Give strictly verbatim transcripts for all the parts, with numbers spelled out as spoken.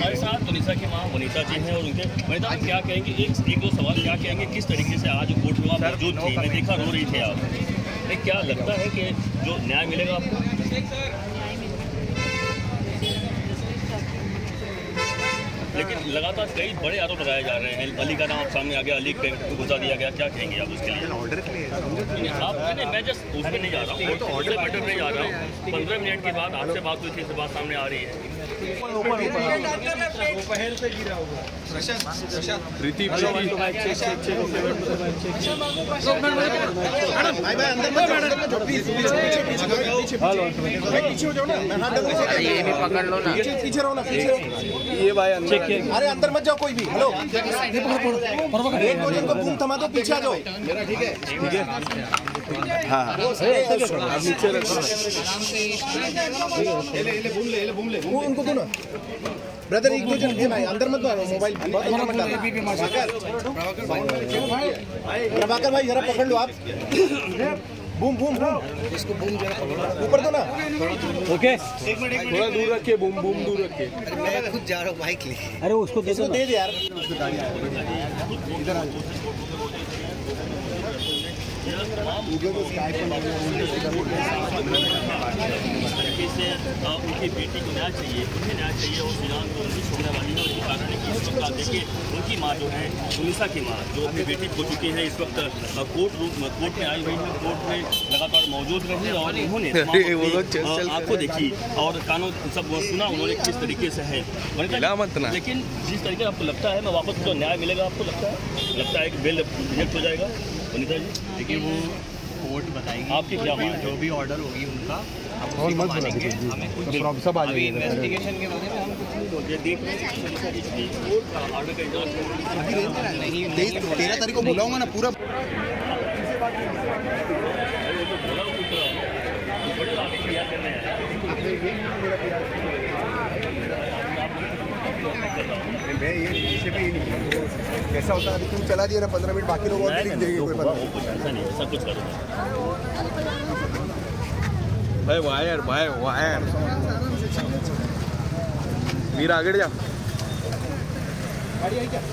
हमारे साथ तुनिसा की माँ वनीता जी हैं और उनके वनीता आप क्या कहेंगे, एक एक दो सवाल क्या कहेंगे, किस तरीके से आज कोर्ट में आप मौजूद थी, मैं देखा रो रही थे आप, नहीं क्या लगता है कि जो न्याय मिलेगा आपको? लेकिन लगातार कई बड़े आरोप लगाए जा रहे हैं, अली का नाम सामने आ गया, अली को गुजा दिया गया, क्या कहेंगे आप उसके लिए? ऑर्डर के लिए आप नहीं, मैं जस्ट उसमें नहीं जा रहा हूँ, तो ऑर्डर मैटर नहीं जा रहा हूँ। पंद्रह मिनट के बाद आपसे बात हुई थी, इस बात सामने आ रही है। ये भी पकड़ लो ना, पीछे रहो ना, पीछे ये भाई अंदर, अरे अंदर मत जाओ कोई भी। हेलो एक दो जन को बूम थमा दो, पीछे आ जाओ। मेरा ठीक है, ठीक है, हाँ हाँ नीचे रखो, बूम ले, बूम ले, उनको दो ना ब्रदर, एक दो जन भाई अंदर मत मारो, मोबाइल प्रभाकर भाई जरा पकड़ लो आप। बूम बूम बूम, इसको बूम जरा ऊपर दो ना। ओके एक मिनट, थोड़ा दूर रखिए, बूम बूम दूर रखिए। मैं खुद जा रहा हूँ बाइक लेके। अरे उसको दे दो, दे दे यार। इधर आ जाओ, उनकी बेटी को न्याय चाहिए, उन्हें न्याय चाहिए और फिलहाल को उनकी छोड़ने वाली है। और इस कारण है कि इस वक्त आप देखिए उनकी माँ जो है तुनिसा की माँ जो अपनी बेटी खो चुकी है, इस वक्त कोर्ट रूम कोर्ट में आई हुई है, कोर्ट में लगातार मौजूद रही और उन्होंने आपको देखी और कानून सब सुना उन्होंने किस तरीके से है। लेकिन जिस तरीके आपको लगता है मैं वापस जो न्याय मिलेगा, आपको लगता है लगता है कि बेल रिजेक्ट हो जाएगा? वनीता जी देखिए वो कोर्ट बताएगी आपकी क्या बात, जो भी ऑर्डर होगी उनका और मत मानेंगे, हमें कुछ सब आ जाएगी। इन्वेस्टिगेशन के बारे में हम कुछ नहीं बोलते, देख रहे हैं कोर्ट का ऑर्डर का इंतजार नहीं, तेरह तारीख को बुलाऊंगा ना पूरा। मैं ये पीछे पे ही नहीं, कैसा होता है तुम चला दिया ना पंद्रह मिनट, बाकी लोग और लिख देंगे, कोई पता नहीं, सब कुछ करो भाई। वायर भाई वायर वीर आगे जा, गाड़ी आई क्या?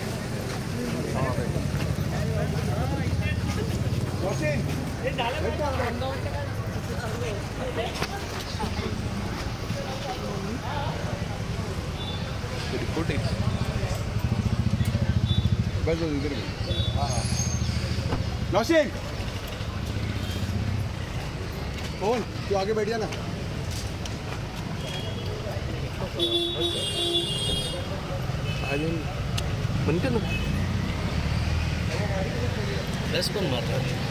बस इधर हाँ हाँ नौशीन कौन तू आगे बैठ जाना। बनते ना बस कौन मार रहा है?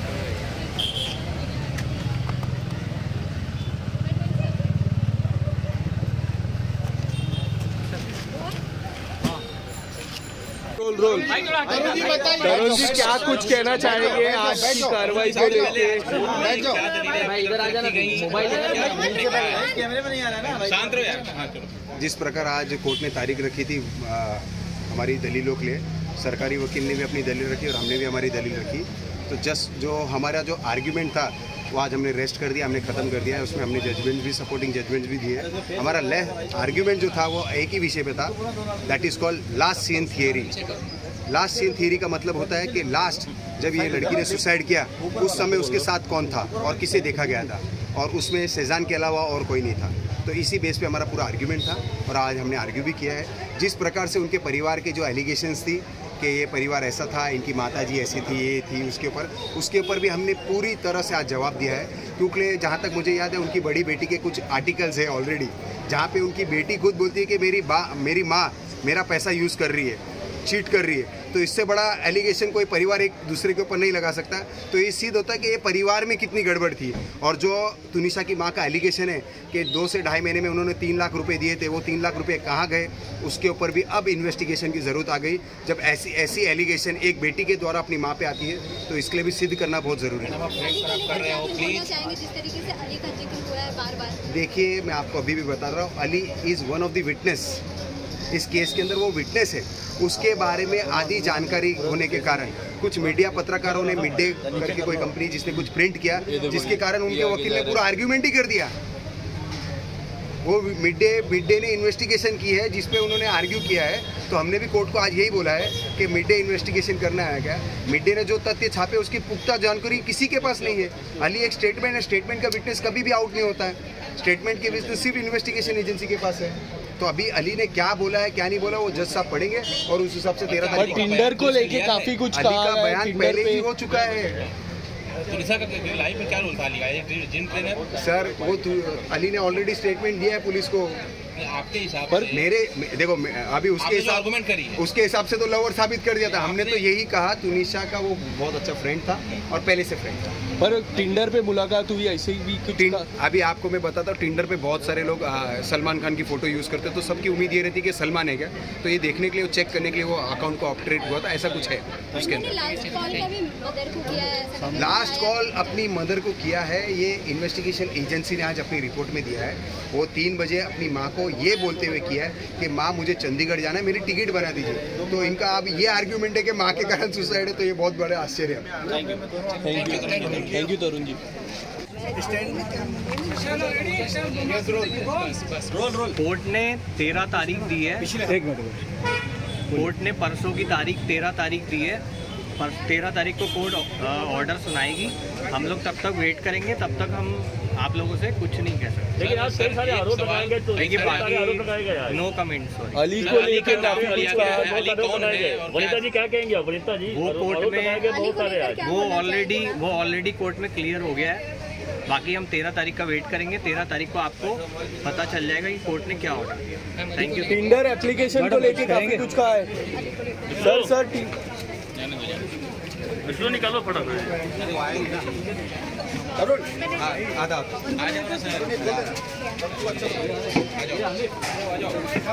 रोल रोल तरुण जी क्या कुछ कहना चाहेंगे आज की कार्रवाई को लेकर? भाई इधर आ जाना, मोबाइल कैमरे में नहीं आ रहा ना, शांत रहो यार। जिस प्रकार आज कोर्ट ने तारीख रखी थी आ, हमारी दलीलों के लिए, सरकारी वकील ने भी अपनी दलील रखी और हमने भी हमारी दलील रखी, तो जस्ट जो हमारा जो आर्ग्यूमेंट था वो आज हमने रेस्ट कर दिया, हमने ख़त्म कर दिया है। उसमें हमने जजमेंट भी, सपोर्टिंग जजमेंट भी दिए। हमारा ले आर्ग्यूमेंट जो था वो एक ही विषय पे था, that is called last scene theory. Last scene theory का मतलब होता है कि लास्ट जब ये लड़की ने सुसाइड किया उस समय उसके साथ कौन था और किसे देखा गया था, और उसमें सेजान के अलावा और कोई नहीं था। तो इसी बेस पे हमारा पूरा आर्ग्यूमेंट था और आज हमने आर्ग्यू भी किया है। जिस प्रकार से उनके परिवार के जो एलिगेशंस थी कि ये परिवार ऐसा था, इनकी माताजी ऐसी थी, ये थी, उसके ऊपर उसके ऊपर भी हमने पूरी तरह से आज जवाब दिया है। क्योंकि जहाँ तक मुझे याद है उनकी बड़ी बेटी के कुछ आर्टिकल्स है ऑलरेडी, जहाँ पे उनकी बेटी खुद बोलती है कि मेरी बा मेरी माँ मेरा पैसा यूज़ कर रही है, चीट कर रही है। तो इससे बड़ा एलिगेशन कोई परिवार एक दूसरे के ऊपर नहीं लगा सकता। तो ये सिद्ध होता है कि ये परिवार में कितनी गड़बड़ थी। और जो तुनिसा की माँ का एलिगेशन है कि दो से ढाई महीने में उन्होंने तीन लाख रुपए दिए थे, वो तीन लाख रुपए कहाँ गए, उसके ऊपर भी अब इन्वेस्टिगेशन की ज़रूरत आ गई। जब ऐसी ऐसी एलिगेशन एक बेटी के द्वारा अपनी माँ पे आती है तो इसके लिए भी सिद्ध करना बहुत ज़रूरी है। देखिए मैं आपको अभी भी बता रहा हूँ, Ali is one of the witness इस केस के अंदर, वो विटनेस है। उसके बारे में आधी जानकारी होने के कारण कुछ मीडिया पत्रकारों ने मिड डे करके कोई कंपनी जिसने कुछ प्रिंट किया, जिसके कारण उनके वकील ने पूरा आर्ग्यूमेंट ही कर दिया। वो मिड डे मिड डे ने इन्वेस्टिगेशन की है जिस पे उन्होंने आर्ग्यू किया है, तो हमने भी कोर्ट को आज यही बोला है कि मिड डे इन्वेस्टिगेशन करना है क्या। मिड डे ने जो तथ्य छापे उसकी पुख्ता जानकारी किसी के पास नहीं है। अली एक स्टेटमेंट है, स्टेटमेंट का विटनेस कभी भी आउट नहीं होता है, स्टेटमेंट के विटनेस सिर्फ इन्वेस्टिगेशन एजेंसी के पास है। तो अभी अली ने क्या बोला है क्या नहीं बोला वो जज साहब पढ़ेंगे और उस हिसाब से तेरह तारीख टिंडर को लेके काफी कुछ अली का बयान पहले ही हो चुका है। लाइव में क्या रोल था अली का? जिन ट्रेनर सर वो अली ने ऑलरेडी स्टेटमेंट दिया है पुलिस को। आपके हिसाब पर मेरे देखो अभी उसके हिसाब आर्गुमेंट करिए उसके हिसाब से तो लवर साबित कर दिया था हमने। तो यही कहा तुनिशा का वो बहुत अच्छा फ्रेंड था और पहले से फ्रेंड था। पर टिंडर पे मुलाकात हुई ऐसे ही भी कुछ? अभी आपको मैं बताता हूँ, टिंडर पे बहुत सारे लोग आ, सलमान खान की फोटो यूज़ करते हैं, तो सबकी उम्मीद ये रहती है कि सलमान है क्या, तो ये देखने के लिए चेक करने के लिए वो अकाउंट को ऑपरेट हुआ था, ऐसा कुछ है उसके अंदर। लास्ट कॉल अपनी मदर को किया है, ये इन्वेस्टिगेशन एजेंसी ने आज अपनी रिपोर्ट में दिया है। वो तीन बजे अपनी माँ को ये बोलते हुए किया है कि माँ मुझे चंडीगढ़ जाना है, मेरी टिकट बना दीजिए। तो इनका अब ये आर्ग्यूमेंट है कि माँ के कारण सुसाइड है, तो ये बहुत बड़ा आश्चर्य है। Thank you thank you Tarun ji. Court ने तेरह तारीख दी है, एक मिनट कोर्ट ने परसों की तारीख तेरह तारीख दी है। पर तेरह तारीख को कोर्ट ऑर्डर सुनाएगी। हम लोग तब तक वेट करेंगे, तब तक हम आप लोगों से कुछ नहीं कह सकते। लेकिन आप कई सारे आरोप लगाएंगे तो देखिए बाकी नो कमेंट। अली को लेकर वनिता जी क्या कहेंगे? वनिता जी वो कोर्ट में वो ऑलरेडी वो ऑलरेडी कोर्ट में क्लियर हो गया है। बाकी हम तेरह तारीख का वेट करेंगे। तेरह तारीख को आपको पता चल जाएगा कि कोर्ट ने क्या ऑर्डर किया। Thank you. टिंडर एप्लीकेशन को लेके काफी कुछ कहा है सर। सर इसको निकालो फटाफट। आधा